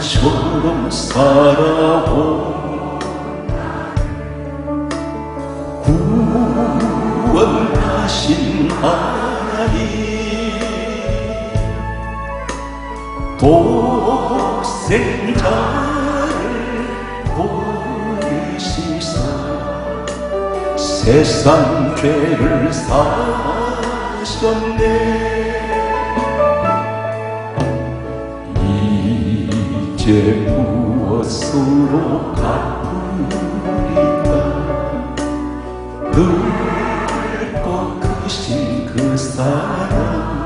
남자처럼 살아온 구원하신 하나님, 독생자를 보내시사 세상 죄를 사셨네. 이제 무엇으로 갚으리까? 늙고 크신 그 사랑,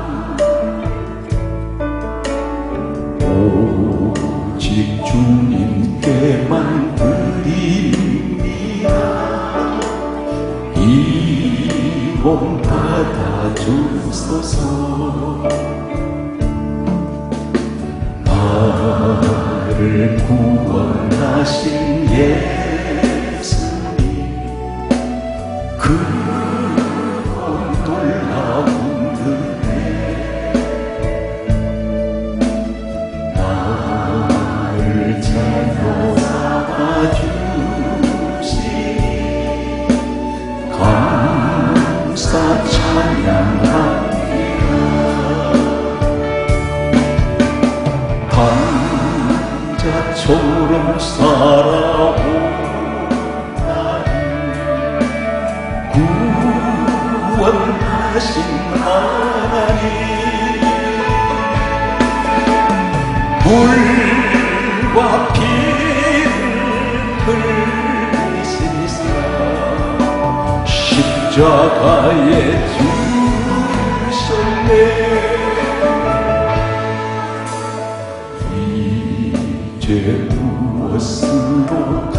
오직 주님께만 드립니다. 이 몸 받아주소서. 나를 구원하신 예수님, 그건 놀라운 은혜. 나를 자녀 삼아주시니 감사 찬양합니다. 남자처럼 살아온 나를 구원하신 하나님, 물과 피를 흘리시사 십자가에 죽으셨네. 이제 무엇으로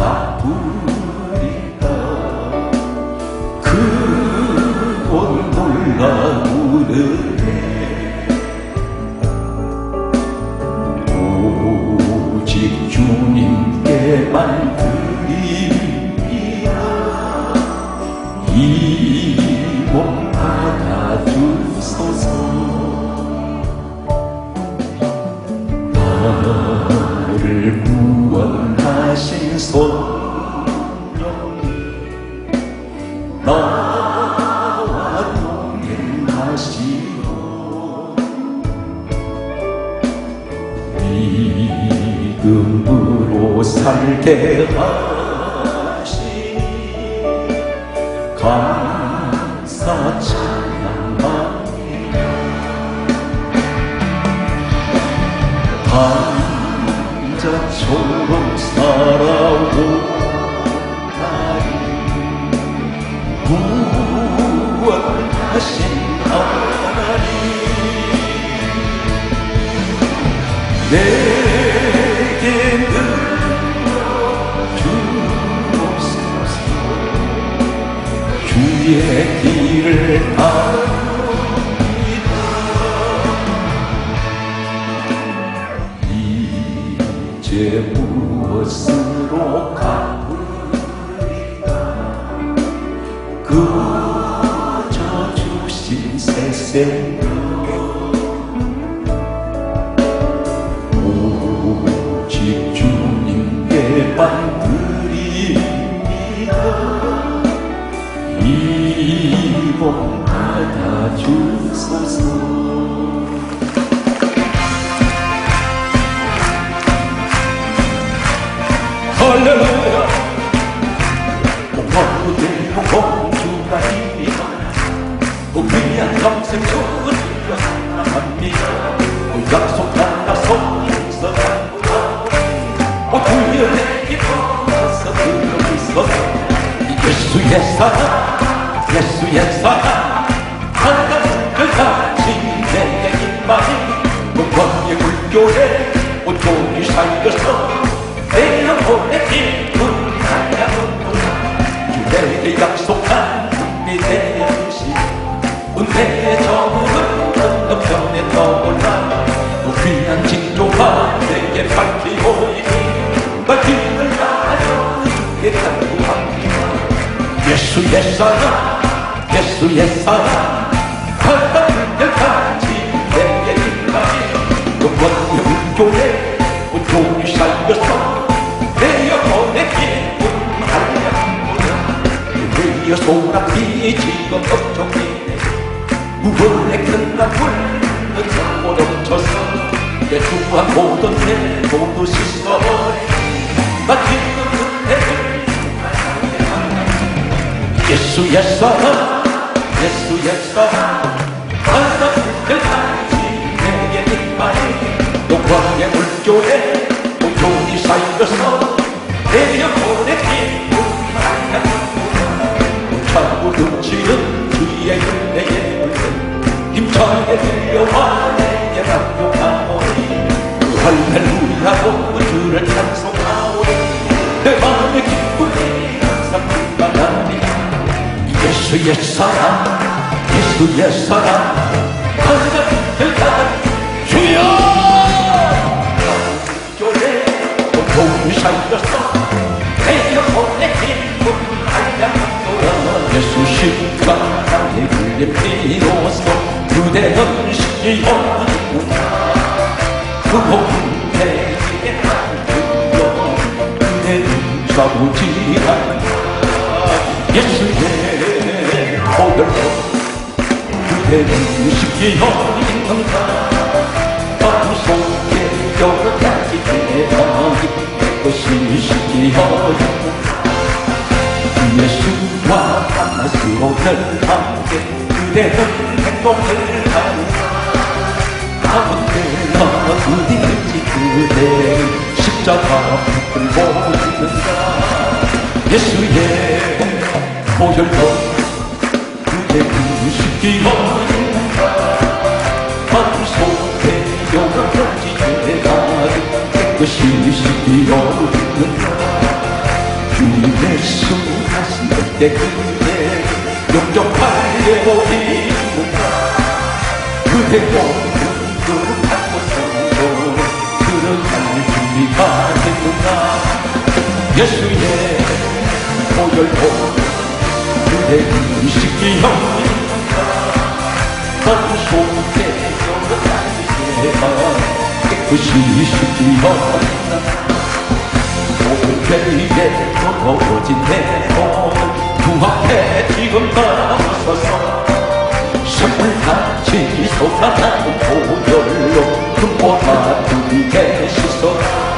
갚으리까? 그건 놀라운 은혜. 오직 주님께만 드립니다. 이 몸 받아주소서. 나를 구원하신 성령님, 나와 동행하시고 믿음으로 살게 하시니 감사 찬양합니다. 남자처럼 살아온 나를 구원하신 하나님, 내게 능력 주옵소서. 주의 길을 이제 무엇으로 갚으리까? 그저 주신 새 생명, 오직 주님께만 드립니다. 이 몸 받아주소서. 할렐루야. 공화국의 공주가 이리하라. 귀한 평생 주님과 사랑합니다. 약속한 약속 있어가고 주여 내게 보셔서 들어있어서 예수의 사랑, 예수의 사랑, 하나님 끝까지 내게 임하니 공화국의 불교에 온종일 살려서 내 영혼의 기쁨 하나로구나. 주에게 약속한 믿음의 뜻이 은혜의 정음은 건너편에 떠올라 귀한 징조가 내게 밝히오니 날 길을 가려 주께 간구합니다. 예수의 사랑, 예수의 사랑, 하나님 끝까지 내게 임하니 영원히 불교에 온종일 흘러서 못 엎쳐서 내 주한 모든 내 모두 씻어버리 마치는 그대를 예수 옛사람 예수 옛사람 하나 끝까지 내게 임하니 영광의 물결에 온종일 쌓여서 내 영혼의 기쁨 차고 넘치는 주의 은혜의 물들 힘차게 들려와 내게 감동하오니 그 할렐루야로 주를 찬송하오니 내 마음의 기쁨이 항상 충만하니 예수 옛사람 예수 옛사람 하나 끝까지 주여 교회 온종일 쌓여서 내 영혼의 기쁨 예수 십자가의 흘린 피로써 그대는 신이었구나 그 모든 대지에 한들려 그대는 좌우지간 예수의 보혈로 그대는 신이었는가 마음 속에 여러 가지 대박이 그것이 신이었구나 예수와 만나서는 함께 그대는 행복을 하는가 아무데나 어디든지 그대는 십자가 빛을 보이는가 예수의 보혈로 그대는 신기하는가 마음 속에 여러 가지 대박이 깨끗이 신기하는가 예수 다시 그때 그대 영접하게 보이는가 그대 모든 거룩한 곳으로 들어갈 준비가 됐는가 예수의 보혈로 그대 의식이 없는가 마음 속에 여러 가지 죄가 깨끗이 씻기 없는가 교회에 더워진 내 몸은 주 앞에 지금 나서서 선물같이 솟아나는 보혈로 흠보다 두게 씻어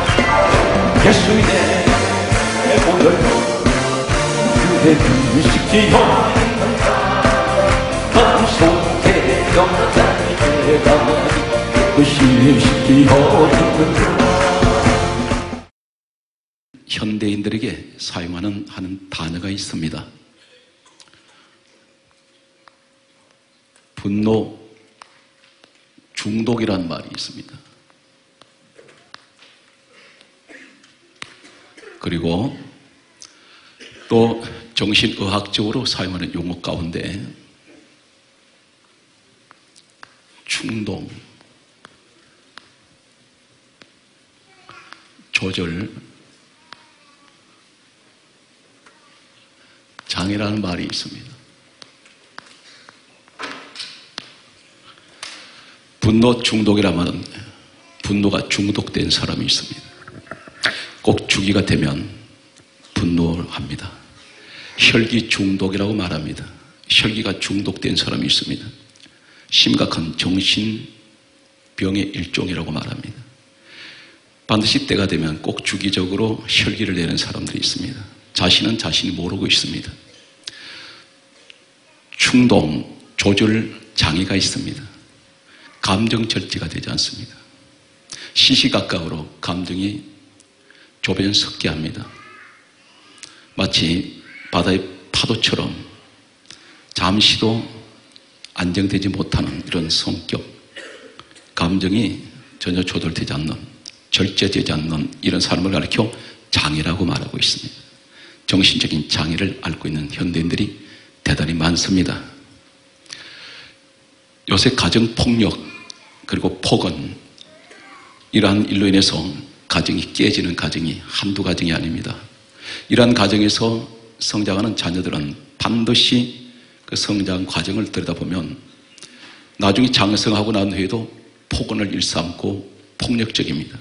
예수의 보혈로 그대를 씻기 없는가 마음 속에 여러 가지 죄가 깨끗이 씻기 없는가 현대인들에게 사용하는 단어가 있습니다. 분노 중독이라는 말이 있습니다. 그리고 또 정신의학적으로 사용하는 용어 가운데 충동, 조절, 장애라는 말이 있습니다. 분노 중독이라면 분노가 중독된 사람이 있습니다. 꼭 주기가 되면 분노를 합니다. 혈기 중독이라고 말합니다. 혈기가 중독된 사람이 있습니다. 심각한 정신병의 일종이라고 말합니다. 반드시 때가 되면 꼭 주기적으로 혈기를 내는 사람들이 있습니다. 자신은 자신이 모르고 있습니다. 충동, 조절 장애가 있습니다. 감정 절제가 되지 않습니다. 시시각각으로 감정이 조변 섞게 합니다. 마치 바다의 파도처럼 잠시도 안정되지 못하는 이런 성격, 감정이 전혀 조절되지 않는, 절제되지 않는 이런 사람을 가리켜 장애라고 말하고 있습니다. 정신적인 장애를 앓고 있는 현대인들이 대단히 많습니다. 요새 가정폭력 그리고 폭언 이러한 일로 인해서 가정이 깨지는 가정이 한두 가정이 아닙니다. 이러한 가정에서 성장하는 자녀들은 반드시 그 성장 과정을 들여다보면 나중에 장성하고 난 후에도 폭언을 일삼고 폭력적입니다.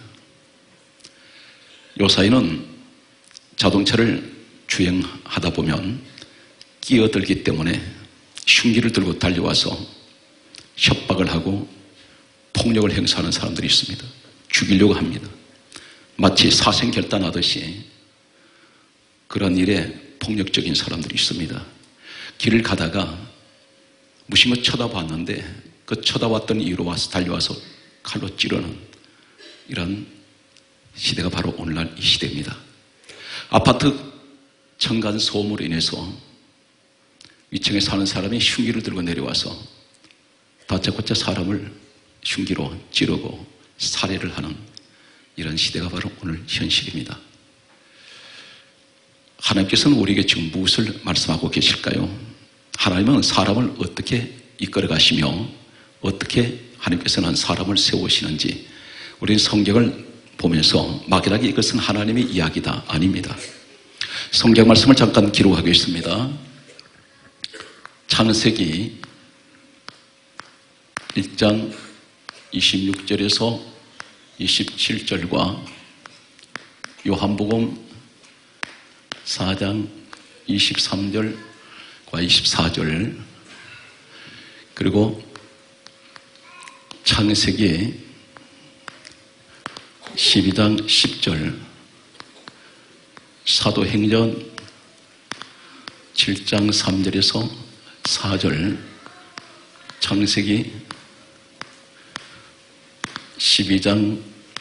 요사이는 자동차를 주행하다 보면 끼어들기 때문에 흉기를 들고 달려와서 협박을 하고 폭력을 행사하는 사람들이 있습니다. 죽이려고 합니다. 마치 사생결단하듯이 그런 일에 폭력적인 사람들이 있습니다. 길을 가다가 무심히 쳐다봤는데 그 쳐다봤던 이유로 와서 달려와서 칼로 찌르는 이런 시대가 바로 오늘날 이 시대입니다. 아파트 층간 소음으로 인해서 위층에 사는 사람이 흉기를 들고 내려와서 다짜고짜 사람을 흉기로 찌르고 살해를 하는 이런 시대가 바로 오늘 현실입니다. 하나님께서는 우리에게 지금 무엇을 말씀하고 계실까요? 하나님은 사람을 어떻게 이끌어 가시며 어떻게 하나님께서는 사람을 세우시는지 우리는 성경을 보면서 막연하게 이것은 하나님의 이야기다 아닙니다. 성경 말씀을 잠깐 기록하겠습니다. 창세기 1장 26절에서 27절과 요한복음 4장 23절과 24절 그리고 창세기 12장 10절 사도행전 7장 3절에서 4절 창세기 12장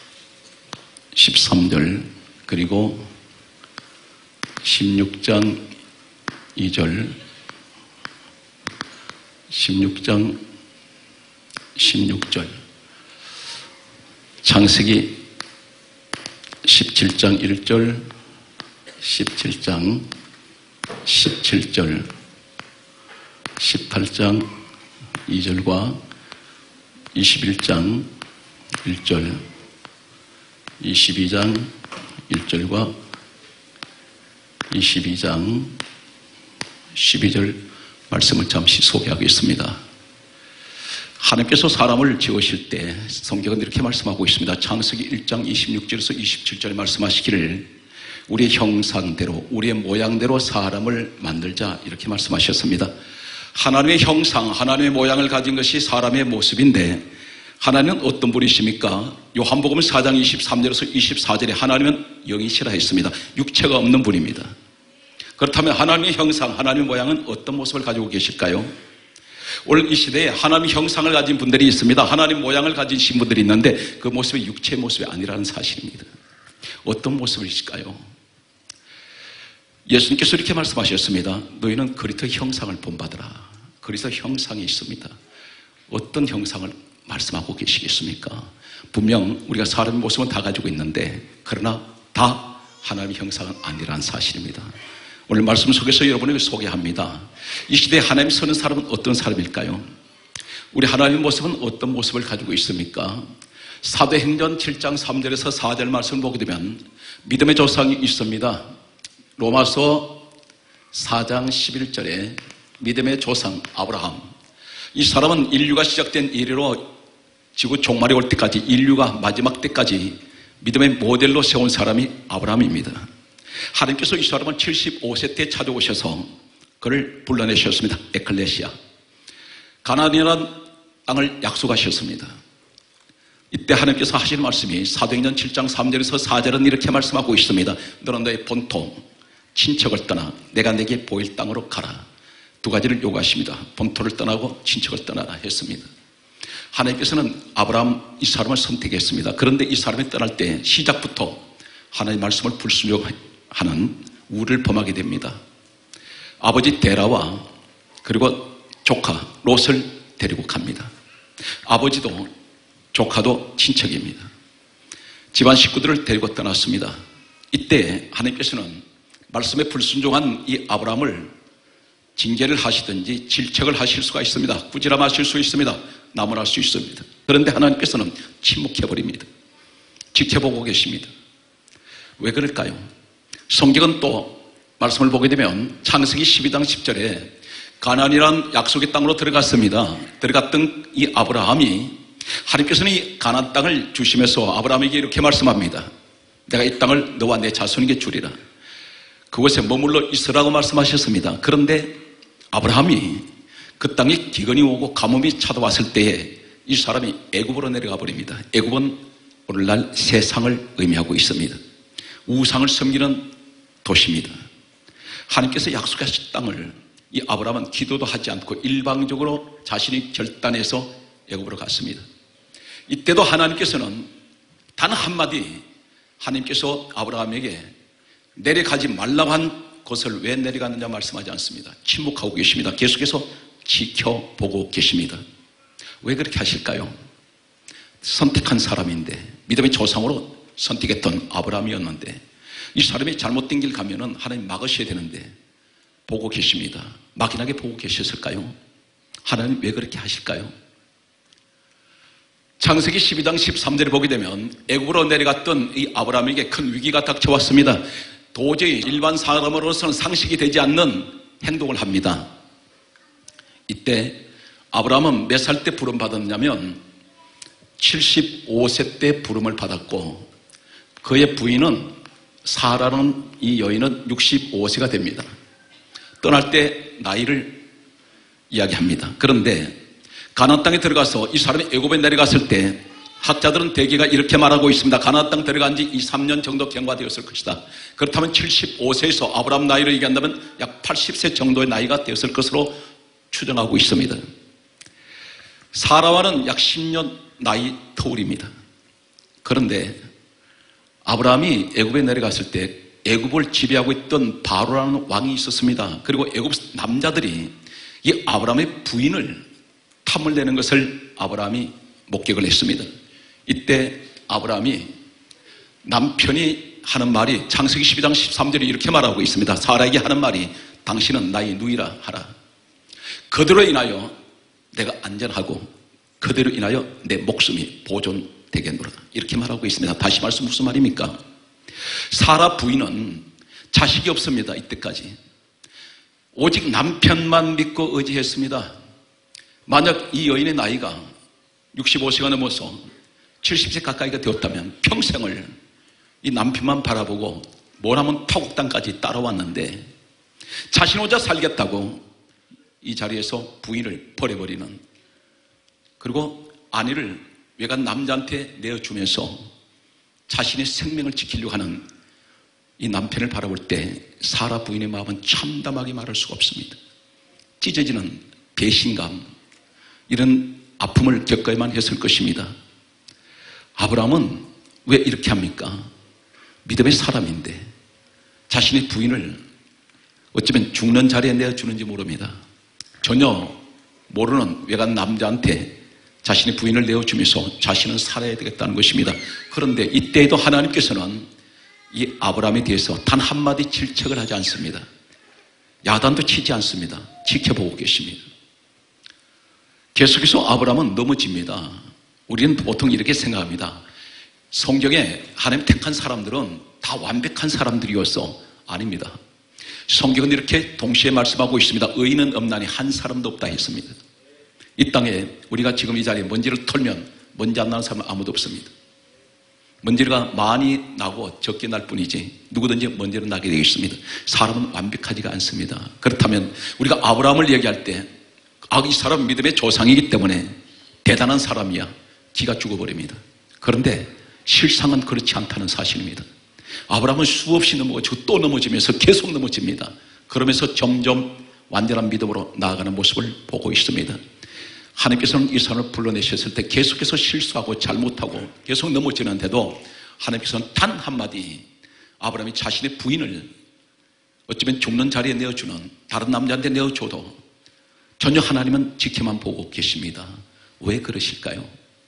13절 그리고 16장 2절 16장 16절 창세기 17장 1절 17장 17절 18장 2절과 21장 1절 22장 1절과 22장 12절 말씀을 잠시 소개하겠습니다. 하나님께서 사람을 지으실 때 성경은 이렇게 말씀하고 있습니다. 창세기 1장 26절에서 27절에 말씀하시기를 우리의 형상대로 우리의 모양대로 사람을 만들자 이렇게 말씀하셨습니다. 하나님의 형상, 하나님의 모양을 가진 것이 사람의 모습인데 하나님은 어떤 분이십니까? 요한복음 4장 23절에서 24절에 하나님은 영이시라 했습니다. 육체가 없는 분입니다. 그렇다면 하나님의 형상, 하나님의 모양은 어떤 모습을 가지고 계실까요? 오늘 이 시대에 하나님의 형상을 가진 분들이 있습니다. 하나님의 모양을 가진 신분들이 있는데 그 모습이 육체의 모습이 아니라는 사실입니다. 어떤 모습이실까요? 예수님께서 이렇게 말씀하셨습니다. 너희는 그리스도 형상을 본받으라. 그리스도 형상이 있습니다. 어떤 형상을 말씀하고 계시겠습니까? 분명 우리가 사람의 모습은 다 가지고 있는데 그러나 다 하나님의 형상은 아니라는 사실입니다. 오늘 말씀 속에서 여러분에게 소개합니다. 이 시대에 하나님 서는 사람은 어떤 사람일까요? 우리 하나님의 모습은 어떤 모습을 가지고 있습니까? 사도행전 7장 3절에서 4절 말씀을 보게 되면 믿음의 조상이 있습니다. 로마서 4장 11절에 믿음의 조상 아브라함, 이 사람은 인류가 시작된 이래로 지구 종말이 올 때까지 인류가 마지막 때까지 믿음의 모델로 세운 사람이 아브라함입니다. 하나님께서 이 사람을 75세 때 찾아오셔서 그를 불러내셨습니다. 에클레시아, 가나안이라는 땅을 약속하셨습니다. 이때 하나님께서 하시는 말씀이 사도행전 7장 3절에서 4절은 이렇게 말씀하고 있습니다. 너는 너의 본토 친척을 떠나 내가 내게 보일 땅으로 가라. 두 가지를 요구하십니다. 본토를 떠나고 친척을 떠나라 했습니다. 하나님께서는 아브라함 이 사람을 선택했습니다. 그런데 이 사람이 떠날 때 시작부터 하나님의 말씀을 불순종하는 우를 범하게 됩니다. 아버지 데라와 그리고 조카 롯을 데리고 갑니다. 아버지도 조카도 친척입니다. 집안 식구들을 데리고 떠났습니다. 이때 하나님께서는 말씀에 불순종한 이 아브라함을 징계를 하시든지 질책을 하실 수가 있습니다. 꾸지람하실 수 있습니다. 나무랄 수 있습니다. 그런데 하나님께서는 침묵해버립니다. 지켜보고 계십니다. 왜 그럴까요? 성경은 또 말씀을 보게 되면 창세기 12장 10절에 가나안이란 약속의 땅으로 들어갔습니다. 들어갔던 이 아브라함이 하나님께서는 이 가나안 땅을 주시면서 아브라함에게 이렇게 말씀합니다. 내가 이 땅을 너와 내 자손에게 주리라. 그곳에 머물러 있으라고 말씀하셨습니다. 그런데 아브라함이 그 땅에 기근이 오고 가뭄이 찾아왔을 때에 이 사람이 애굽으로 내려가 버립니다. 애굽은 오늘날 세상을 의미하고 있습니다. 우상을 섬기는 도시입니다. 하나님께서 약속하신 땅을 이 아브라함은 기도도 하지 않고 일방적으로 자신이 결단해서 애굽으로 갔습니다. 이때도 하나님께서는 단 한마디, 하나님께서 아브라함에게 내려가지 말라고 한 곳을 왜 내려갔느냐 말씀하지 않습니다. 침묵하고 계십니다. 계속해서 지켜보고 계십니다. 왜 그렇게 하실까요? 선택한 사람인데, 믿음의 조상으로 선택했던 아브라함이었는데, 이 사람이 잘못된 길 가면은 하나님 막으셔야 되는데 보고 계십니다. 막연하게 보고 계셨을까요? 하나님 왜 그렇게 하실까요? 창세기 12장 13절에 보게 되면 애굽으로 내려갔던 이 아브라함에게 큰 위기가 닥쳐왔습니다. 도저히 일반 사람으로서는 상식이 되지 않는 행동을 합니다. 이때 아브라함은 몇 살 때 부름 받았냐면 75세 때 부름을 받았고, 그의 부인은 사라는 이 여인은 65세가 됩니다. 떠날 때 나이를 이야기합니다. 그런데 가나안 땅에 들어가서 이 사람이 애굽에 내려갔을 때 학자들은 대개가 이렇게 말하고 있습니다. 가나안 땅 들어간 지 2, 3년 정도 경과되었을 것이다. 그렇다면 75세에서 아브라함 나이를 얘기한다면 약 80세 정도의 나이가 되었을 것으로 추정하고 있습니다. 사라와는 약 10년 나이 터울입니다. 그런데 아브라함이 애굽에 내려갔을 때 애굽을 지배하고 있던 바로라는 왕이 있었습니다. 그리고 애굽 남자들이 이 아브라함의 부인을 탐을 내는 것을 아브라함이 목격을 했습니다. 이때 아브라함이 남편이 하는 말이 창세기 12장 13절에 이렇게 말하고 있습니다. 사라에게 하는 말이 당신은 나의 누이라 하라. 그대로 인하여 내가 안전하고 그대로 인하여 내 목숨이 보존되겠노라. 이렇게 말하고 있습니다. 다시 말씀 무슨 말입니까? 사라 부인은 자식이 없습니다. 이때까지 오직 남편만 믿고 의지했습니다. 만약 이 여인의 나이가 65세가 넘어서 70세 가까이가 되었다면 평생을 이 남편만 바라보고 뭐라면 타국땅까지 따라왔는데 자신 혼자 살겠다고 이 자리에서 부인을 버려버리는, 그리고 아내를 외간 남자한테 내어주면서 자신의 생명을 지키려고 하는 이 남편을 바라볼 때 사라 부인의 마음은 참담하게 말할 수가 없습니다. 찢어지는 배신감, 이런 아픔을 겪어야만 했을 것입니다. 아브라함은 왜 이렇게 합니까? 믿음의 사람인데 자신의 부인을 어쩌면 죽는 자리에 내어주는지 모릅니다. 전혀 모르는 외간 남자한테 자신의 부인을 내어주면서 자신은 살아야 되겠다는 것입니다. 그런데 이때에도 하나님께서는 이 아브라함에 대해서 단 한마디 질책을 하지 않습니다. 야단도 치지 않습니다. 지켜보고 계십니다. 계속해서 아브라함은 넘어집니다. 우리는 보통 이렇게 생각합니다. 성경에 하나님 택한 사람들은 다 완벽한 사람들이어서 아닙니다. 성경은 이렇게 동시에 말씀하고 있습니다. 의인은 없나니 한 사람도 없다 했습니다. 이 땅에 우리가 지금 이 자리에 먼지를 털면 먼지 안 나는 사람은 아무도 없습니다. 먼지가 많이 나고 적게 날 뿐이지 누구든지 먼지는 나게 되어 있습니다. 사람은 완벽하지가 않습니다. 그렇다면 우리가 아브라함을 얘기할 때 이 사람은 믿음의 조상이기 때문에 대단한 사람이야, 기가 죽어버립니다. 그런데 실상은 그렇지 않다는 사실입니다. 아브라함은 수없이 넘어지고 또 넘어지면서 계속 넘어집니다. 그러면서 점점 완전한 믿음으로 나아가는 모습을 보고 있습니다. 하나님께서는 이 사람을 불러내셨을 때 계속해서 실수하고 잘못하고 계속 넘어지는데도 하나님께서는 단 한마디, 아브라함이 자신의 부인을 어쩌면 죽는 자리에 내어주는 다른 남자한테 내어줘도 전혀 하나님은 지켜만 보고 계십니다. 왜 그러실까요?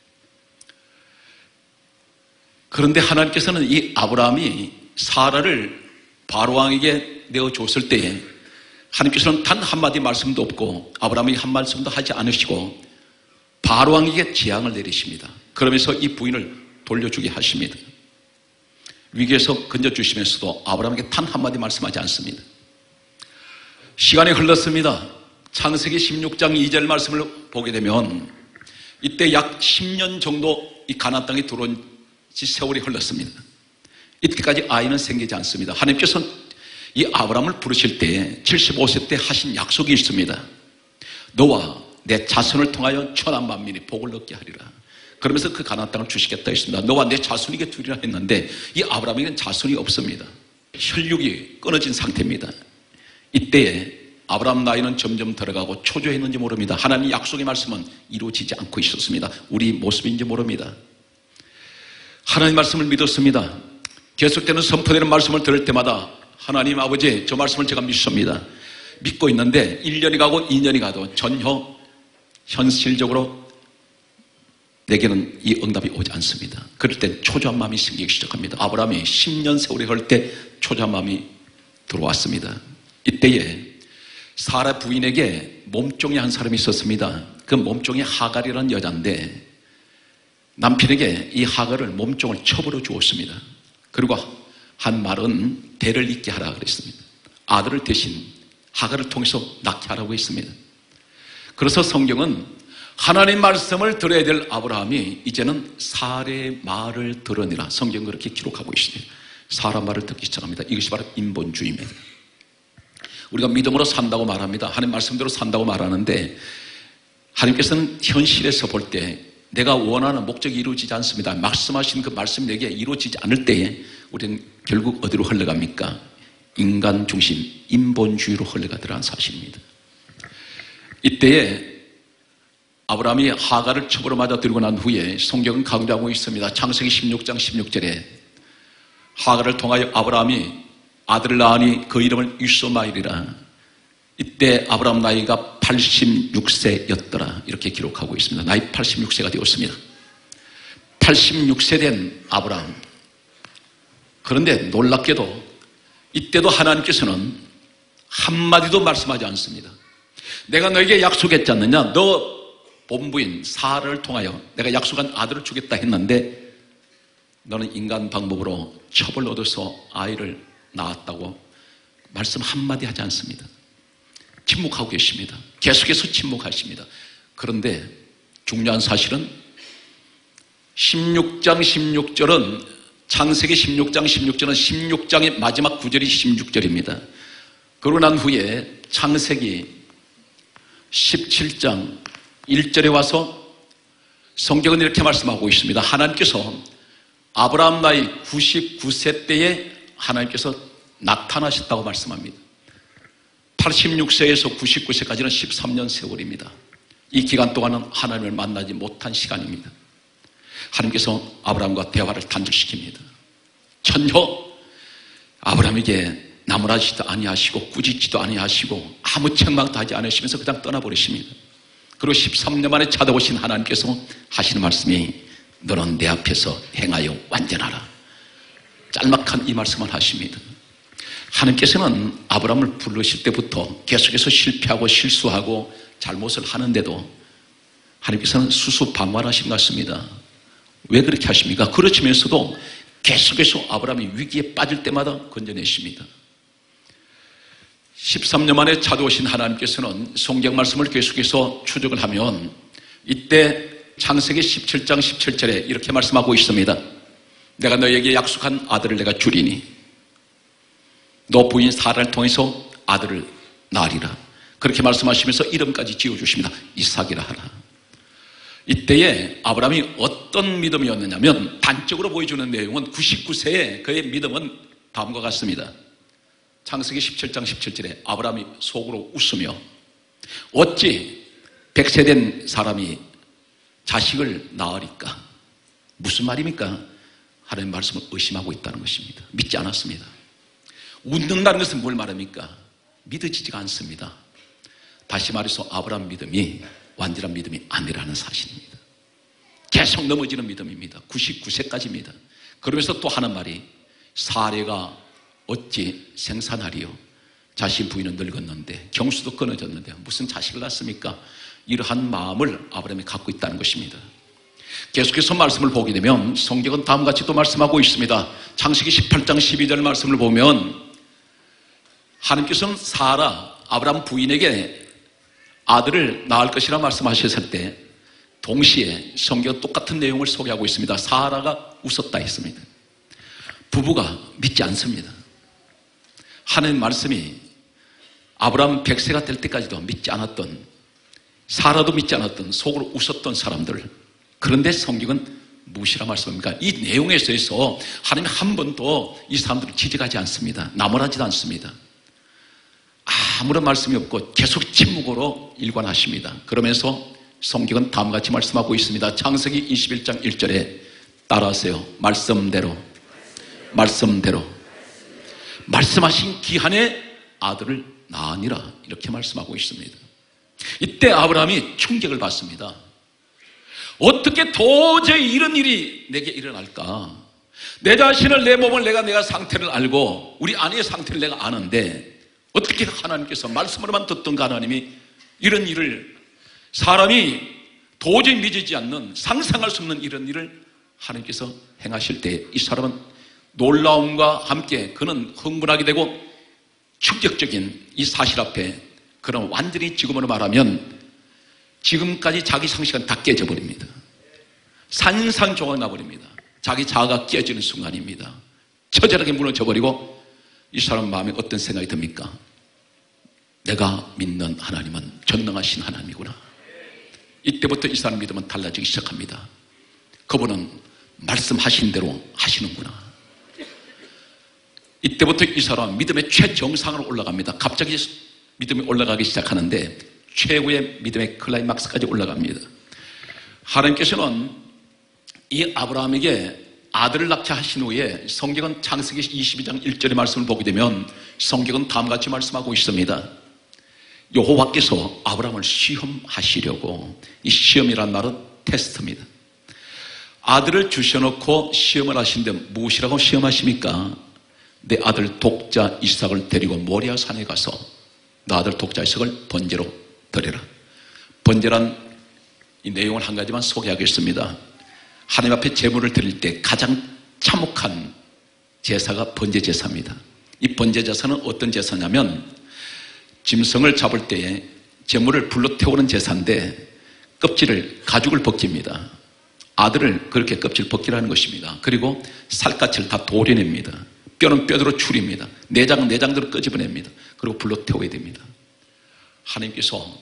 그런데 하나님께서는 이 아브라함이 사라를 바로왕에게 내어줬을 때에 하나님께서는 단 한마디 말씀도 없고 아브라함이 한 말씀도 하지 않으시고 바로왕에게 재앙을 내리십니다. 그러면서 이 부인을 돌려주게 하십니다. 위기에서 건져주시면서도 아브라함에게 단 한마디 말씀하지 않습니다. 시간이 흘렀습니다. 창세기 16장 2절 말씀을 보게 되면 이때 약 10년 정도 이 가나안 땅에 들어온 지 세월이 흘렀습니다. 이때까지 아이는 생기지 않습니다. 하나님께서는 이 아브라함을 부르실 때 75세 때 하신 약속이 있습니다. 너와 내 자손을 통하여 천한 만민이 복을 얻게 하리라. 그러면서 그 가나안 땅을 주시겠다 했습니다. 너와 내 자손에게 두리라 했는데 이 아브라함에게는 자손이 없습니다. 혈육이 끊어진 상태입니다. 이때에 아브라함 나이는 점점 들어가고 초조했는지 모릅니다. 하나님 약속의 말씀은 이루어지지 않고 있었습니다. 우리 모습인지 모릅니다. 하나님 말씀을 믿었습니다. 계속되는 선포되는 말씀을 들을 때마다 하나님 아버지, 저 말씀을 제가 믿습니다. 믿고 있는데 1년이 가고 2년이 가도 전혀 현실적으로 내게는 이 응답이 오지 않습니다. 그럴 때 초조한 마음이 생기기 시작합니다. 아브라함이 10년 세월이 걸 때 초조한 마음이 들어왔습니다. 이때에 사라 부인에게 몸종이 한 사람이 있었습니다. 그 몸종이 하갈이라는 여자인데 남편에게 이 하갈을 몸종을 첩으로 주었습니다. 그리고 한 말은 대를 잇게 하라 그랬습니다. 아들을 대신 하갈을 통해서 낳게 하라고 했습니다. 그래서 성경은 하나님 말씀을 들어야 될 아브라함이 이제는 사라의 말을 들으니라, 성경은 그렇게 기록하고 있습니다. 사라 말을 듣기 시작합니다. 이것이 바로 인본주의입니다. 우리가 믿음으로 산다고 말합니다. 하나님 말씀대로 산다고 말하는데 하나님께서는 현실에서 볼 때 내가 원하는 목적이 이루어지지 않습니다. 말씀하신 그 말씀이 내게 이루어지지 않을 때에 우리는 결국 어디로 흘러갑니까? 인간 중심, 인본주의로 흘러가더라는 사실입니다. 이때에 아브라함이 하갈을 첩으로 맞아들이고 난 후에 성경은 강조하고 있습니다. 창세기 16장 16절에 하갈을 통하여 아브라함이 아들을 낳으니 그 이름을 이스마엘이라. 이때 아브라함 나이가 86세였더라 이렇게 기록하고 있습니다. 나이 86세가 되었습니다. 86세 된 아브라함. 그런데 놀랍게도 이때도 하나님께서는 한마디도 말씀하지 않습니다. 내가 너에게 약속했지 않느냐? 너 본부인 사라를 통하여 내가 약속한 아들을 주겠다 했는데 너는 인간 방법으로 첩을 얻어서 아이를 낳았다고 말씀 한마디 하지 않습니다. 침묵하고 계십니다. 계속해서 침묵하십니다. 그런데 중요한 사실은 16장 16절은 창세기 16장 16절은 16장의 마지막 구절이 16절입니다. 그러고 난 후에 창세기 17장 1절에 와서 성경은 이렇게 말씀하고 있습니다. 하나님께서 아브라함 나이 99세 때에 하나님께서 나타나셨다고 말씀합니다. 86세에서 99세까지는 13년 세월입니다. 이 기간 동안은 하나님을 만나지 못한 시간입니다. 하나님께서 아브라함과 대화를 단절시킵니다. 전혀 아브라함에게 나무라지도 아니하시고 꾸짖지도 아니하시고 아무 책망도 하지 않으시면서 그냥 떠나버리십니다. 그리고 13년 만에 찾아오신 하나님께서 하시는 말씀이 너는 내 앞에서 행하여 완전하라. 짤막한 이 말씀을 하십니다. 하나님께서는 아브라함을 부르실 때부터 계속해서 실패하고 실수하고 잘못을 하는데도 하나님께서는 수수방관하신 것 같습니다. 왜 그렇게 하십니까? 그렇지면서도 계속해서 아브라함이 위기에 빠질 때마다 건져내십니다. 13년 만에 찾아오신 하나님께서는 성경 말씀을 계속해서 추적을 하면 이때 창세기 17장 17절에 이렇게 말씀하고 있습니다. 내가 너에게 약속한 아들을 내가 주리니 너 부인 사라를 통해서 아들을 낳으리라. 그렇게 말씀하시면서 이름까지 지어주십니다. 이삭이라 하라. 이때에 아브라함이 어떤 믿음이었느냐면 단적으로 보여주는 내용은 99세의 그의 믿음은 다음과 같습니다. 창세기 17장 17절에 아브라함이 속으로 웃으며 어찌 100세 된 사람이 자식을 낳으리까? 무슨 말입니까? 하나님 말씀을 의심하고 있다는 것입니다. 믿지 않았습니다. 웃는다는 것은 뭘 말합니까? 믿어지지가 않습니다. 다시 말해서 아브라함 믿음이 완전한 믿음이 아니라는 사실입니다. 계속 넘어지는 믿음입니다. 99세까지입니다. 그러면서 또 하는 말이 사례가 어찌 생산하리요? 자신 부인은 늙었는데 경수도 끊어졌는데 무슨 자식을 낳습니까? 이러한 마음을 아브라함이 갖고 있다는 것입니다. 계속해서 말씀을 보게 되면 성경은 다음과 같이 또 말씀하고 있습니다. 창세기 18장 12절 말씀을 보면 하나님께서는 사라 아브라함 부인에게 아들을 낳을 것이라 말씀하셨을 때 동시에 성경은 똑같은 내용을 소개하고 있습니다. 사라가 웃었다 했습니다. 부부가 믿지 않습니다. 하나님 말씀이 아브라함 100세가 될 때까지도 믿지 않았던 사라도 믿지 않았던, 속으로 웃었던 사람들. 그런데 성경은 무엇이라 말씀합니까? 이 내용에 있어서 하나님 한 번도 이 사람들을 지적하지 않습니다. 나무라지도 않습니다. 아무런 말씀이 없고 계속 침묵으로 일관하십니다. 그러면서 성경은 다음과 같이 말씀하고 있습니다. 창세기 21장 1절에 따라하세요. 말씀대로 말씀하신 기한에 아들을 낳으니라, 이렇게 말씀하고 있습니다. 이때 아브라함이 충격을 받습니다. 어떻게 도저히 이런 일이 내게 일어날까? 내 자신을, 내 몸을, 내가 상태를 알고 우리 아내의 상태를 내가 아는데 어떻게 하나님께서 말씀으로만 듣던 하나님이 이런 일을, 사람이 도저히 믿어지지 않는, 상상할 수 없는 이런 일을 하나님께서 행하실 때 이 사람은 놀라움과 함께 그는 흥분하게 되고 충격적인 이 사실 앞에 그런 완전히 지금으로 말하면 지금까지 자기 상식은 다 깨져버립니다. 산산조각 나버립니다. 자기 자아가 깨지는 순간입니다. 처절하게 무너져버리고 이 사람 마음에 어떤 생각이 듭니까? 내가 믿는 하나님은 전능하신 하나님이구나. 이때부터 이 사람 믿음은 달라지기 시작합니다. 그분은 말씀하신 대로 하시는구나. 이때부터 이 사람은 믿음의 최정상으로 올라갑니다. 갑자기 믿음이 올라가기 시작하는데 최고의 믿음의 클라이막스까지 올라갑니다. 하나님께서는 이 아브라함에게 아들을 낳게 하신 후에 성경은 창세기 22장 1절의 말씀을 보게 되면 성경은 다음과 같이 말씀하고 있습니다. 여호와께서 아브라함을 시험하시려고, 이 시험이란 말은 테스트입니다. 아들을 주셔놓고 시험을 하시는데 무엇이라고 시험하십니까? 내 아들 독자 이삭을 데리고 모리아 산에 가서 너 아들 독자 이삭을 번제로 드려라. 번제란 이 내용을 한 가지만 소개하겠습니다. 하나님 앞에 제물을 드릴 때 가장 참혹한 제사가 번제 제사입니다. 이 번제 제사는 어떤 제사냐면 짐승을 잡을 때에 제물을 불로 태우는 제사인데 가죽을 벗깁니다. 아들을 그렇게 껍질 벗기라는 것입니다. 그리고 살갗을 다 도려냅니다. 뼈는 뼈대로 추립니다. 내장은 내장대로 끄집어냅니다. 그리고 불로 태워야 됩니다. 하나님께서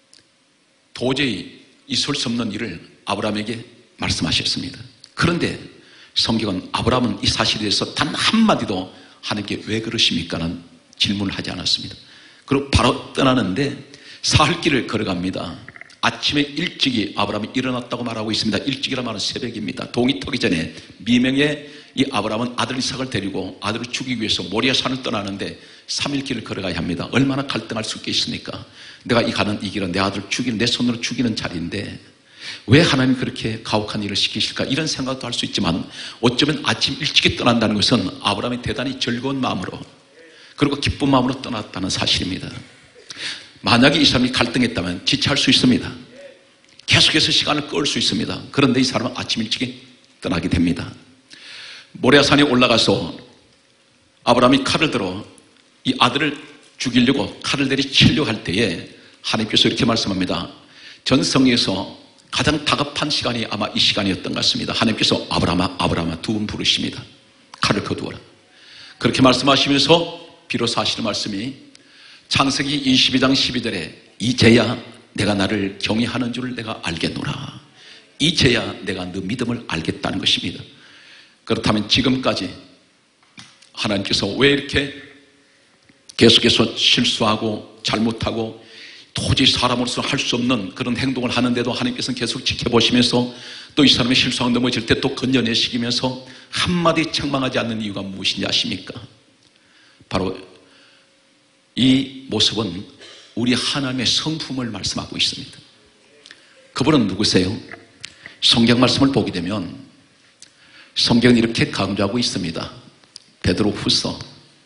도저히 있을 수 없는 일을 아브라함에게 말씀하셨습니다. 그런데 성경은 아브라함은 이 사실에 대해서 단 한마디도 하나님께 왜 그러십니까는 질문을 하지 않았습니다. 그리고 바로 떠나는데 사흘길을 걸어갑니다. 아침에 일찍이 아브라함이 일어났다고 말하고 있습니다. 일찍이라 말은 새벽입니다. 동이 터기 전에 미명에 이 아브라함은 아들 이삭을 데리고 아들을 죽이기 위해서 모리아 산을 떠나는데 3일 길을 걸어가야 합니다. 얼마나 갈등할 수 있겠습니까? 내가 가는 이 길은 내 아들을 죽이는, 내 손으로 죽이는 자리인데 왜 하나님이 그렇게 가혹한 일을 시키실까? 이런 생각도 할 수 있지만 어쩌면 아침 일찍이 떠난다는 것은 아브라함이 대단히 즐거운 마음으로 그리고 기쁜 마음으로 떠났다는 사실입니다. 만약에 이 사람이 갈등했다면 지체할 수 있습니다. 계속해서 시간을 끌 수 있습니다. 그런데 이 사람은 아침 일찍이 떠나게 됩니다. 모리아산에 올라가서 아브라함이 칼을 들어 이 아들을 죽이려고 칼을 내리치려고 할 때에 하나님께서 이렇게 말씀합니다. 전성에서 가장 다급한 시간이 아마 이 시간이었던 것 같습니다. 하나님께서 아브라함아, 아브라함아 두 번 부르십니다. 칼을 거두어라. 그렇게 말씀하시면서 비로소 하시는 말씀이 창세기 22장 12절에 이제야 내가 나를 경외하는 줄 내가 알겠노라. 이제야 내가 너 믿음을 알겠다는 것입니다. 그렇다면 지금까지 하나님께서 왜 이렇게 계속해서 실수하고 잘못하고 도저히 사람으로서 할 수 없는 그런 행동을 하는데도 하나님께서는 계속 지켜보시면서 또 이 사람의 실수가 넘어질 때 또 건져내시면서 한마디 책망하지 않는 이유가 무엇인지 아십니까? 바로 이 모습은 우리 하나님의 성품을 말씀하고 있습니다. 그분은 누구세요? 성경 말씀을 보게 되면 성경은 이렇게 강조하고 있습니다. 베드로후서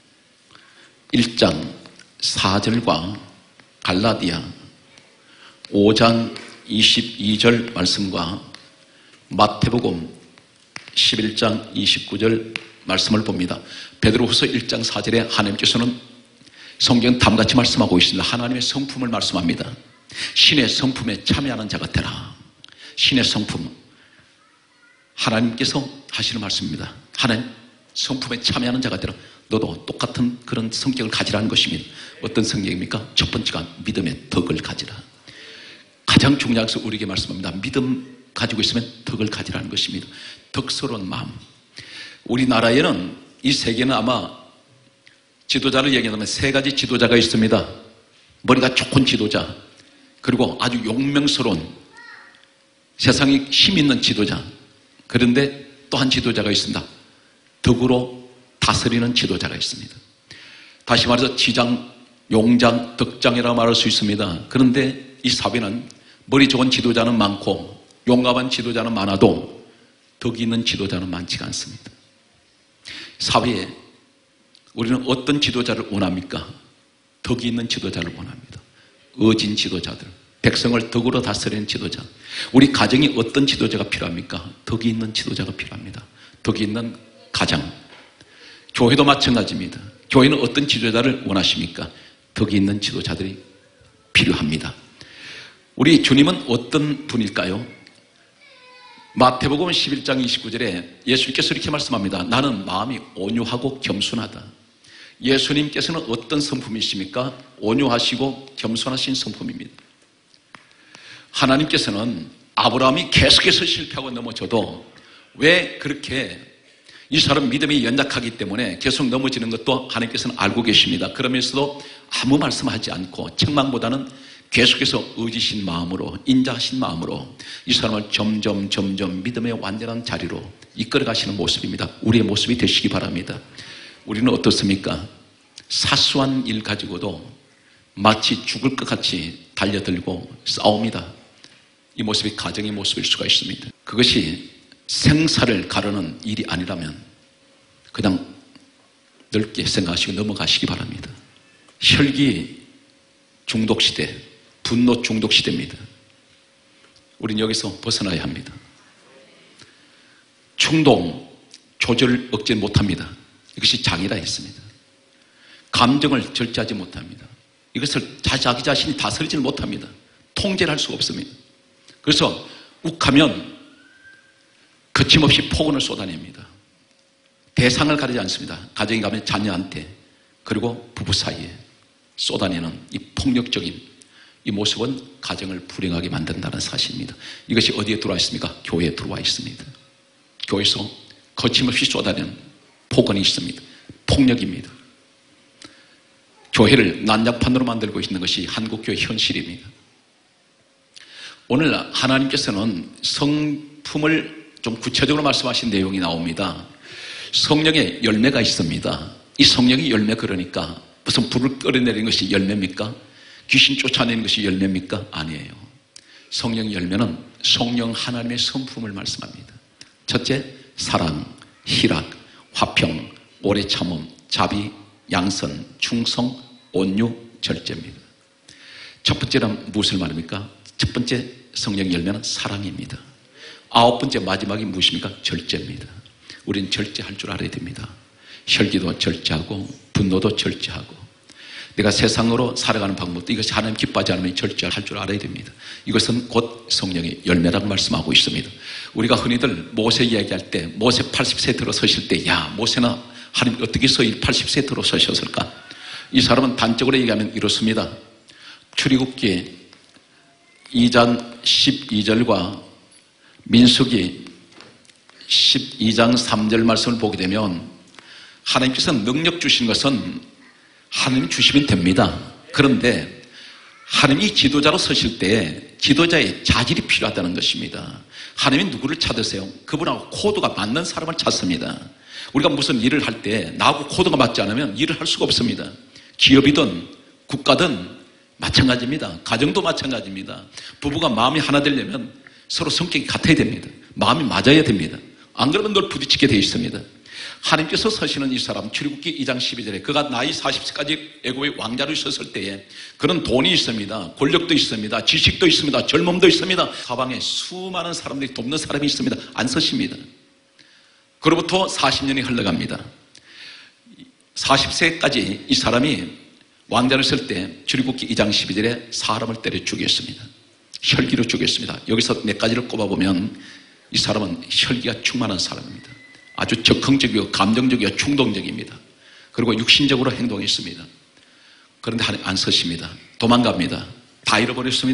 1장 4절과 갈라디아 5장 22절 말씀과 마태복음 11장 29절 말씀을 봅니다. 베드로후서 1장 4절에 하나님께서는 성경은 다음같이 말씀하고 있습니다. 하나님의 성품을 말씀합니다. 신의 성품에 참여하는 자가 되라. 신의 성품, 하나님께서 하시는 말씀입니다. 하나님 성품에 참여하는 자가 되라. 너도 똑같은 그런 성격을 가지라는 것입니다. 어떤 성격입니까? 첫 번째가 믿음의 덕을 가지라. 가장 중요한 것을 우리에게 말씀합니다. 믿음 가지고 있으면 덕을 가지라는 것입니다. 덕스러운 마음. 우리나라에는, 이 세계는 아마 지도자를 얘기하면 세 가지 지도자가 있습니다. 머리가 좋은 지도자, 그리고 아주 용맹스러운 세상에 힘 있는 지도자, 그런데 또 한 지도자가 있습니다. 덕으로 다스리는 지도자가 있습니다. 다시 말해서 지장, 용장, 덕장이라고 말할 수 있습니다. 그런데 이 사회는 머리 좋은 지도자는 많고 용감한 지도자는 많아도 덕이 있는 지도자는 많지가 않습니다. 사회에 우리는 어떤 지도자를 원합니까? 덕이 있는 지도자를 원합니다. 어진 지도자들, 백성을 덕으로 다스리는 지도자. 우리 가정이 어떤 지도자가 필요합니까? 덕이 있는 지도자가 필요합니다. 덕이 있는 가정. 교회도 마찬가지입니다. 교회는 어떤 지도자를 원하십니까? 덕이 있는 지도자들이 필요합니다. 우리 주님은 어떤 분일까요? 마태복음 11장 29절에 예수님께서 이렇게 말씀합니다. 나는 마음이 온유하고 겸손하다. 예수님께서는 어떤 성품이십니까? 온유하시고 겸손하신 성품입니다. 하나님께서는 아브라함이 계속해서 실패하고 넘어져도 왜 그렇게 이 사람 믿음이 연약하기 때문에 계속 넘어지는 것도 하나님께서는 알고 계십니다. 그러면서도 아무 말씀하지 않고 책망보다는 계속해서 의지신 마음으로, 인자하신 마음으로 이 사람을 점점 믿음의 완전한 자리로 이끌어 가시는 모습입니다. 우리의 모습이 되시기 바랍니다. 우리는 어떻습니까? 사소한 일 가지고도 마치 죽을 것 같이 달려들고 싸웁니다. 이 모습이 가정의 모습일 수가 있습니다. 그것이 생사를 가르는 일이 아니라면 그냥 넓게 생각하시고 넘어가시기 바랍니다. 혈기 중독 시대, 분노 중독 시대입니다. 우리는 여기서 벗어나야 합니다. 충동, 조절, 억제 못합니다. 이것이 장이라 했습니다. 감정을 절제하지 못합니다. 이것을 자기 자신이 다스리지 못합니다. 통제를 할 수가 없습니다. 그래서 욱하면 거침없이 폭언을 쏟아냅니다. 대상을 가리지 않습니다. 가정에 가면 자녀한테, 그리고 부부 사이에 쏟아내는 이 폭력적인 이 모습은 가정을 불행하게 만든다는 사실입니다. 이것이 어디에 들어와 있습니까? 교회에 들어와 있습니다. 교회에서 거침없이 쏟아내는 폭언이 있습니다. 폭력입니다. 교회를 난장판으로 만들고 있는 것이 한국교회 현실입니다. 오늘 하나님께서는 성품을 좀 구체적으로 말씀하신 내용이 나옵니다. 성령의 열매가 있습니다. 이 성령의 열매, 그러니까 무슨 불을 끌어내리는 것이 열매입니까? 귀신 쫓아내는 것이 열매입니까? 아니에요. 성령의 열매는 성령 하나님의 성품을 말씀합니다. 첫째, 사랑, 희락, 화평, 오래 참음, 자비, 양선, 충성, 온유, 절제입니다. 첫 번째는 무엇을 말합니까? 첫 번째 성령 열매는 사랑입니다. 아홉 번째 마지막이 무엇입니까? 절제입니다. 우리는 절제할 줄 알아야 됩니다. 혈기도 절제하고 분노도 절제하고 내가 세상으로 살아가는 방법도 이것이 하나님 기뻐하지 않으면 절제할 줄 알아야 됩니다. 이것은 곧 성령의 열매라고 말씀하고 있습니다. 우리가 흔히들 모세 이야기할 때 모세 80세 들어서실 때 야, 모세나 하나님 어떻게 해서 80세 들어서셨을까? 이 사람은 단적으로 얘기하면 이렇습니다. 출애굽기 2장 12절과 민수기 12장 3절 말씀을 보게 되면 하나님께서 능력 주신 것은 하나님 주시면 됩니다. 그런데 하나님이 지도자로 서실 때 지도자의 자질이 필요하다는 것입니다. 하나님이 누구를 찾으세요? 그분하고 코드가 맞는 사람을 찾습니다. 우리가 무슨 일을 할 때 나하고 코드가 맞지 않으면 일을 할 수가 없습니다. 기업이든 국가든 마찬가지입니다. 가정도 마찬가지입니다. 부부가 마음이 하나 되려면 서로 성격이 같아야 됩니다. 마음이 맞아야 됩니다. 안 그러면 늘 부딪히게 되어 있습니다. 하나님께서 서시는 이 사람, 출애굽기 2장 12절에 그가 나이 40세까지 애굽의 왕자로 있었을 때에 그는 돈이 있습니다. 권력도 있습니다. 지식도 있습니다. 젊음도 있습니다. 사방에 수많은 사람들이 돕는 사람이 있습니다. 안 서십니다. 그로부터 40년이 흘러갑니다. 40세까지 이 사람이 왕자로 있을 때 출애굽기 2장 12절에 사람을 때려 죽였습니다. 혈기로 죽였습니다. 여기서 몇 가지를 꼽아보면 이 사람은 혈기가 충만한 사람입니다. 아주 적극적이고 감정적이고 충동적입니다. 그리고 육신적으로 행동했습니다. 그런데 하나님 안 서십니다. 도망갑니다. 다 잃어버렸습니다.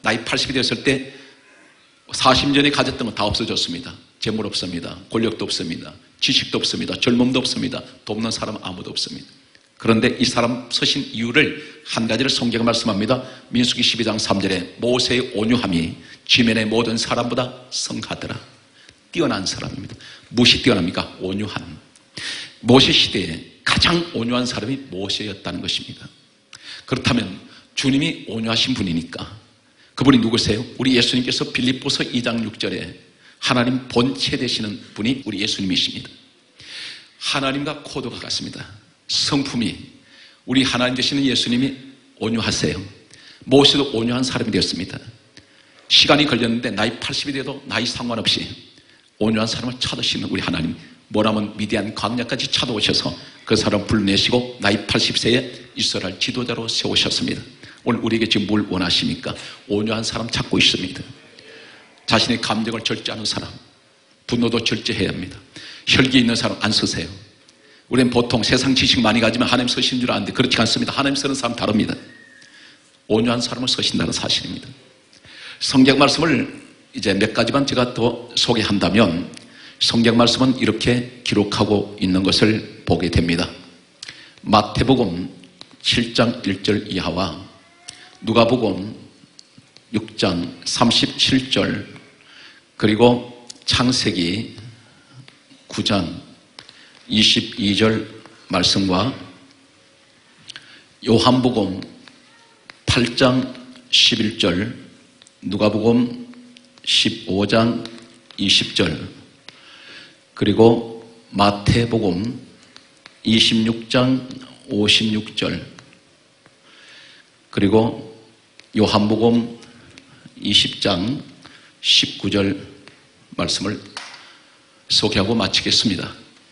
나이 80이 되었을 때 40년에 가졌던 건 다 없어졌습니다. 재물 없습니다. 권력도 없습니다. 지식도 없습니다. 젊음도 없습니다. 돕는 사람 아무도 없습니다. 그런데 이 사람 서신 이유를 한 가지를 성경에 말씀합니다. 민수기 12장 3절에 모세의 온유함이 지면의 모든 사람보다 성하더라. 뛰어난 사람입니다. 무엇이 뛰어납니까? 온유함. 모세 시대에 가장 온유한 사람이 모세였다는 것입니다. 그렇다면 주님이 온유하신 분이니까 그분이 누구세요? 우리 예수님께서 빌립보서 2장 6절에 하나님 본체 되시는 분이 우리 예수님이십니다. 하나님과 코드가 같습니다. 성품이 우리 하나님 되시는 예수님이 온유하세요. 모세도 온유한 사람이 되었습니다. 시간이 걸렸는데 나이 80이 돼도 나이 상관없이 온유한 사람을 찾으시는 우리 하나님, 뭐라면 미디안 광야까지 찾아오셔서 그 사람을 불러내시고 나이 80세에 이스라엘 지도자로 세우셨습니다. 오늘 우리에게 지금 뭘 원하십니까? 온유한 사람 찾고 있습니다. 자신의 감정을 절제하는 사람, 분노도 절제해야 합니다. 혈기 있는 사람 안 쓰세요. 우리는 보통 세상 지식 많이 가지면 하나님 서신 줄 아는데 그렇지 않습니다. 하나님 쓰는 사람 다릅니다. 온유한 사람을 서신다는 사실입니다. 성경 말씀을 이제 몇 가지만 제가 더 소개한다면 성경 말씀은 이렇게 기록하고 있는 것을 보게 됩니다. 마태복음 7장 1절 이하와 누가복음 6장 37절 그리고 창세기 9장 22절 말씀과 요한복음 8장 11절 누가복음 15장 20절 그리고 마태복음 26장 56절 그리고 요한복음 20장 19절 말씀을 소개하고 마치겠습니다.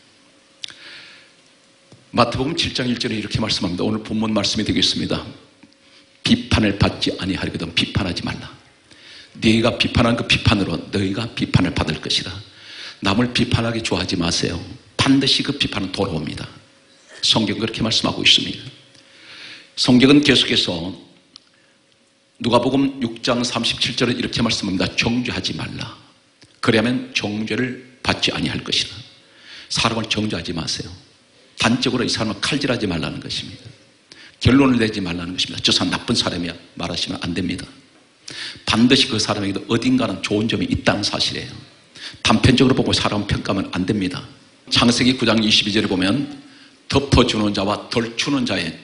마태복음 7장 1절에 이렇게 말씀합니다. 오늘 본문 말씀이 되겠습니다. 비판을 받지 아니하려거든 비판하지 말라. 너희가 비판한 그 비판으로 너희가 비판을 받을 것이라. 남을 비판하기 좋아하지 마세요. 반드시 그 비판은 돌아옵니다. 성경은 그렇게 말씀하고 있습니다. 성경은 계속해서 누가복음 6장 37절에 이렇게 말씀합니다. 정죄하지 말라. 그래야만 정죄를 받지 아니할 것이라. 사람을 정죄하지 마세요. 단적으로 이 사람을 칼질하지 말라는 것입니다. 결론을 내지 말라는 것입니다. 저 사람 나쁜 사람이야 말하시면 안 됩니다. 반드시 그 사람에게도 어딘가는 좋은 점이 있다는 사실이에요. 단편적으로 보고 사람 평가하면 안 됩니다. 창세기 9장 22절에 보면 덮어주는 자와 덜 주는 자의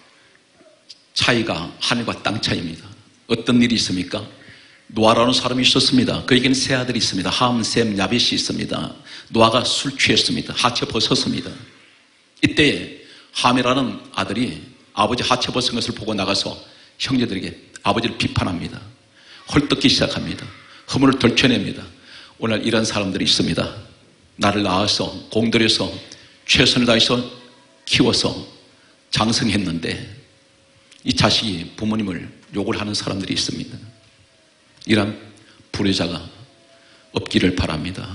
차이가 하늘과 땅 차이입니다. 어떤 일이 있습니까? 노아라는 사람이 있었습니다. 그에게는 세 아들이 있습니다. 함, 셈, 야벳이 있습니다. 노아가 술 취했습니다. 하체 벗었습니다. 이때 함이라는 아들이 아버지 하체 벗은 것을 보고 나가서 형제들에게 아버지를 비판합니다. 헐뜯기 시작합니다. 허물을 덜쳐냅니다. 오늘 이런 사람들이 있습니다. 나를 낳아서 공들여서 최선을 다해서 키워서 장성했는데 이 자식이 부모님을 욕을 하는 사람들이 있습니다. 이런 불효자가 없기를 바랍니다.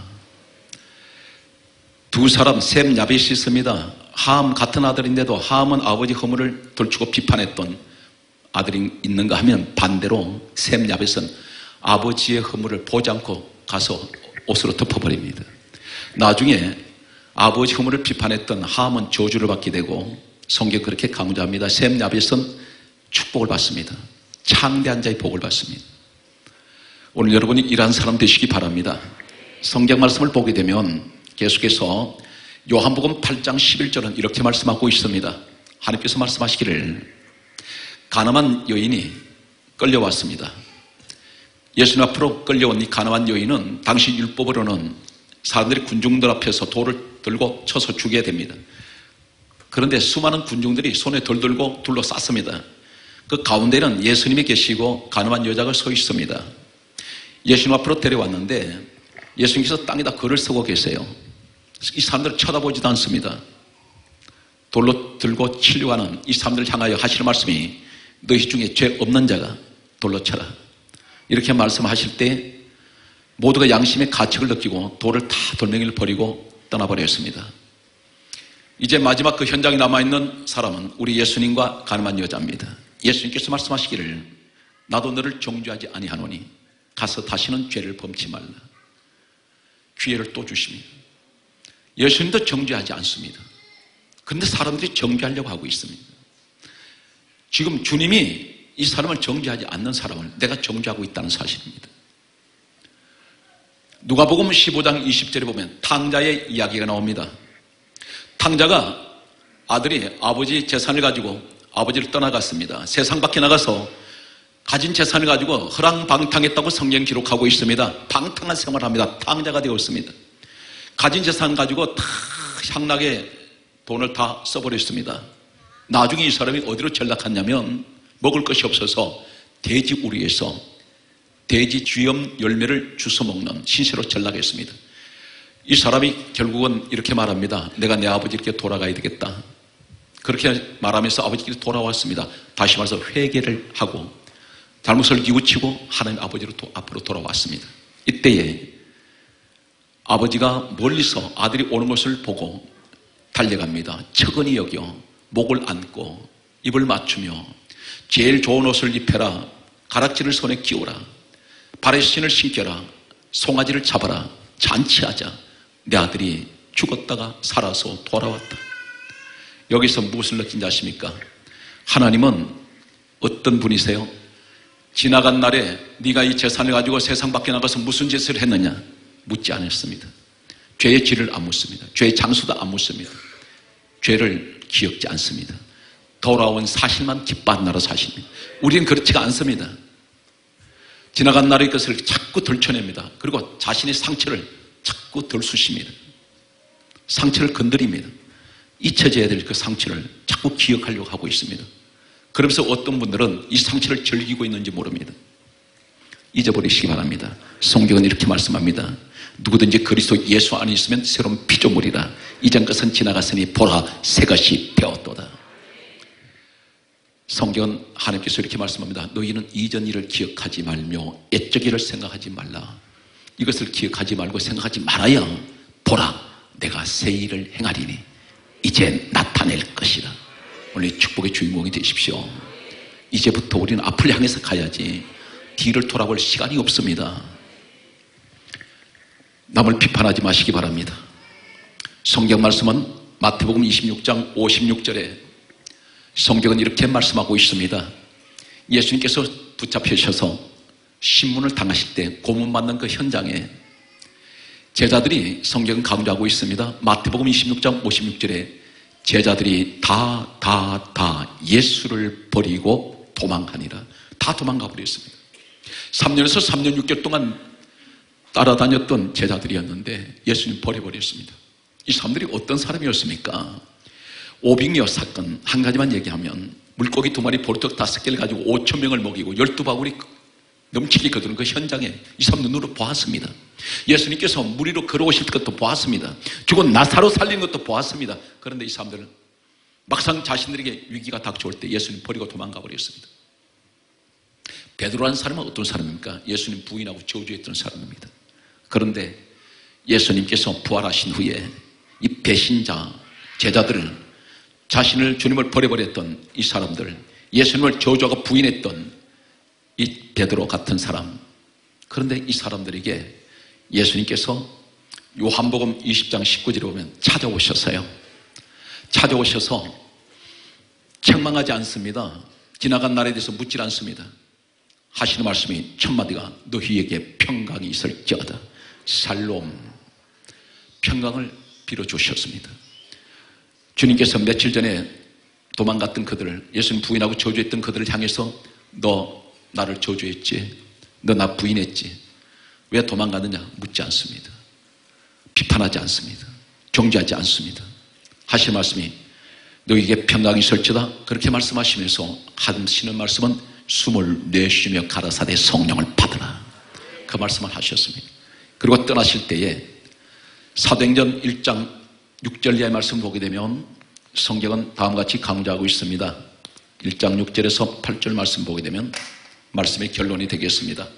두 사람 셈 야벳이 있습니다. 함 같은 아들인데도 함은 아버지 허물을 덜치고 비판했던 아들이 있는가 하면 반대로 셈 야벳은 아버지의 허물을 보지 않고 가서 옷으로 덮어버립니다. 나중에 아버지 허물을 비판했던 함은 저주를 받게 되고 성경 그렇게 강조합니다. 셈 야벳은 축복을 받습니다. 창대한 자의 복을 받습니다. 오늘 여러분이 이러한 사람 되시기 바랍니다. 성경 말씀을 보게 되면 계속해서 요한복음 8장 11절은 이렇게 말씀하고 있습니다. 하나님께서 말씀하시기를 가늠한 여인이 끌려왔습니다. 예수님 앞으로 끌려온 이 가늠한 여인은 당시 율법으로는 사람들이 군중들 앞에서 돌을 들고 쳐서 죽여야 됩니다. 그런데 수많은 군중들이 손에 돌 들고 둘러쌌습니다. 그 가운데는 예수님이 계시고 가늠한 여자가 서 있습니다. 예수님 앞으로 데려왔는데 예수님께서 땅에다 글을 쓰고 계세요. 이 사람들을 쳐다보지도 않습니다. 돌로 들고 치려고 하는 이 사람들을 향하여 하시는 말씀이 너희 중에 죄 없는 자가 돌로 쳐라. 이렇게 말씀하실 때 모두가 양심의 가책을 느끼고 돌을 다 돌멩이를 버리고 떠나버렸습니다. 이제 마지막 그 현장에 남아있는 사람은 우리 예수님과 가늠한 여자입니다. 예수님께서 말씀하시기를 나도 너를 정죄하지 아니하노니 가서 다시는 죄를 범치 말라. 기회를 또 주십니다. 예수님도 정죄하지 않습니다. 그런데 사람들이 정죄하려고 하고 있습니다. 지금 주님이 이 사람을 정죄하지 않는 사람을 내가 정죄하고 있다는 사실입니다. 누가복음 15장 20절에 보면 탕자의 이야기가 나옵니다. 탕자가 아들이 아버지 재산을 가지고 아버지를 떠나갔습니다. 세상 밖에 나가서 가진 재산을 가지고 허랑방탕했다고 성경 기록하고 있습니다. 방탕한 생활을 합니다. 탕자가 되었습니다. 가진 재산 가지고 다 향락에 돈을 다 써버렸습니다. 나중에 이 사람이 어디로 전락했냐면 먹을 것이 없어서 돼지 우리에서 돼지 쥐염 열매를 주워 먹는 신세로 전락했습니다. 이 사람이 결국은 이렇게 말합니다. 내가 내 아버지께 돌아가야 되겠다. 그렇게 말하면서 아버지께 돌아왔습니다. 다시 말해서 회개를 하고 잘못을 뉘우치고 하나님 아버지로 앞으로 돌아왔습니다. 이때에 아버지가 멀리서 아들이 오는 것을 보고 달려갑니다. 측은히 여겨 목을 안고 입을 맞추며 제일 좋은 옷을 입혀라. 가락지를 손에 끼워라. 발에 신을 신겨라. 송아지를 잡아라. 잔치하자. 내 아들이 죽었다가 살아서 돌아왔다. 여기서 무엇을 느낀지 아십니까? 하나님은 어떤 분이세요? 지나간 날에 네가 이 재산을 가지고 세상 밖에 나가서 무슨 짓을 했느냐? 묻지 않았습니다. 죄의 질을 안 묻습니다. 죄의 장수도 안 묻습니다. 죄를 기억지 않습니다. 돌아온 사실만 기뻐한다는 사실입니다. 우리는 그렇지가 않습니다. 지나간 날의 것을 자꾸 들춰냅니다. 그리고 자신의 상처를 자꾸 들쑤십니다. 상처를 건드립니다. 잊혀져야 될 그 상처를 자꾸 기억하려고 하고 있습니다. 그러면서 어떤 분들은 이 상처를 즐기고 있는지 모릅니다. 잊어버리시기 바랍니다. 성경은 이렇게 말씀합니다. 누구든지 그리스도 예수 안에 있으면 새로운 피조물이라. 이전 것은 지나갔으니 보라 새 것이 되었도다. 성경은 하나님께서 이렇게 말씀합니다. 너희는 이전 일을 기억하지 말며 옛적 일을 생각하지 말라. 이것을 기억하지 말고 생각하지 말아야 보라 내가 새 일을 행하리니 이제 나타낼 것이라. 오늘 축복의 주인공이 되십시오. 이제부터 우리는 앞을 향해서 가야지 뒤를 돌아볼 시간이 없습니다. 남을 비판하지 마시기 바랍니다. 성경 말씀은 마태복음 26장 56절에 성경은 이렇게 말씀하고 있습니다. 예수님께서 붙잡히셔서 신문을 당하실 때 고문받는 그 현장에 제자들이 성경은 강조하고 있습니다. 마태복음 26장 56절에 제자들이 다 예수를 버리고 도망하니라. 다 도망가 버렸습니다. 3년에서 3년 6개월 동안 따라다녔던 제자들이었는데 예수님 버려버렸습니다. 이 사람들이 어떤 사람이었습니까? 오빅녀 사건 한 가지만 얘기하면 물고기 2마리 보리떡 5개를 가지고 5,000명을 먹이고 12바구니 넘치게 거두는 그 현장에 이 사람 눈으로 보았습니다. 예수님께서 물 위로 걸어오실 것도 보았습니다. 죽은 나사로 살리는 것도 보았습니다. 그런데 이 사람들은 막상 자신들에게 위기가 닥쳐올 때 예수님 버리고 도망가 버렸습니다. 베드로라는 사람은 어떤 사람입니까? 예수님 부인하고 저주했던 사람입니다. 그런데 예수님께서 부활하신 후에 이 배신자 제자들을 자신을 주님을 버려버렸던 이 사람들, 예수님을 저주하고 부인했던 이 베드로 같은 사람, 그런데 이 사람들에게 예수님께서 요한복음 20장 19절에 보면 찾아오셔서요. 찾아오셔서 책망하지 않습니다. 지나간 날에 대해서 묻질 않습니다. 하시는 말씀이 첫 마디가 너희에게 평강이 있을지어다. 샬롬, 평강을 빌어주셨습니다. 주님께서 며칠 전에 도망갔던 그들을, 예수님 부인하고 저주했던 그들을 향해서 너 나를 저주했지? 너 나 부인했지? 왜 도망가느냐? 묻지 않습니다. 비판하지 않습니다. 정죄하지 않습니다. 하시는 말씀이 너희에게 평강이 있을지어다. 그렇게 말씀하시면서 하시는 말씀은 숨을 내쉬며 가라사대 성령을 받으라. 그 말씀을 하셨습니다. 그리고 떠나실 때에 사도행전 1장 6절 이하의 말씀을 보게 되면 성경은 다음과 같이 강조하고 있습니다. 1장 6절에서 8절 말씀 보게 되면 말씀의 결론이 되겠습니다.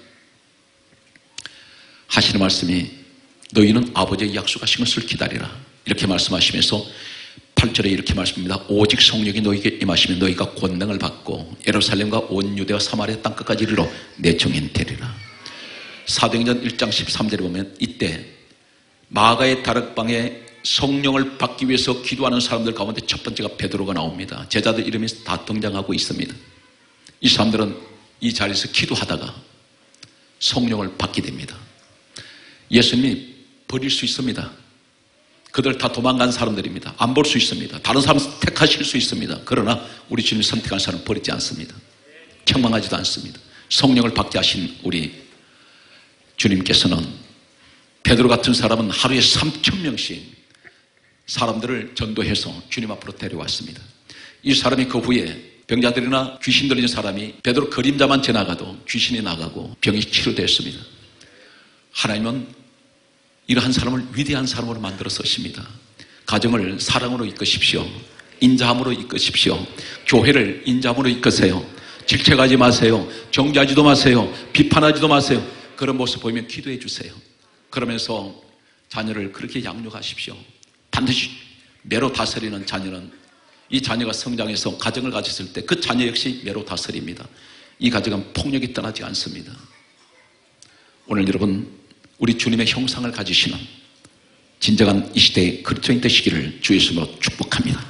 하시는 말씀이 너희는 아버지의 약속하신 것을 기다리라. 이렇게 말씀하시면서 8절에 이렇게 말씀합니다. 오직 성령이 너희에게 임하시면 너희가 권능을 받고 예루살렘과 온 유대와 사마리아 땅끝까지 이르러 내 증인 되리라. 사도행전 1장 13절에 보면 이때 마가의 다락방에 성령을 받기 위해서 기도하는 사람들 가운데 첫 번째가 베드로가 나옵니다. 제자들 이름이 다 등장하고 있습니다. 이 사람들은 이 자리에서 기도하다가 성령을 받게 됩니다. 예수님이 버릴 수 있습니다. 그들 다 도망간 사람들입니다. 안 볼 수 있습니다. 다른 사람 택하실 수 있습니다. 그러나 우리 주님이 선택한 사람은 버리지 않습니다. 책망하지도 않습니다. 성령을 받게 하신 우리 주님께서는 베드로 같은 사람은 하루에 3,000명씩 사람들을 전도해서 주님 앞으로 데려왔습니다. 이 사람이 그 후에 병자들이나 귀신 들린 사람이 베드로 그림자만 지나가도 귀신이 나가고 병이 치료되었습니다. 하나님은 이러한 사람을 위대한 사람으로 만들어 쓰십니다. 가정을 사랑으로 이끄십시오. 인자함으로 이끄십시오. 교회를 인자함으로 이끄세요. 질책하지 마세요. 정죄하지도 마세요. 비판하지도 마세요. 그런 모습 보이면 기도해 주세요. 그러면서 자녀를 그렇게 양육하십시오. 반드시 매로 다스리는 자녀는 이 자녀가 성장해서 가정을 가졌을 때 그 자녀 역시 매로 다스립니다. 이 가정은 폭력이 떠나지 않습니다. 오늘 여러분 우리 주님의 형상을 가지시는 진정한 이 시대의 그리스도인 되시기를 주의 이름으로 축복합니다.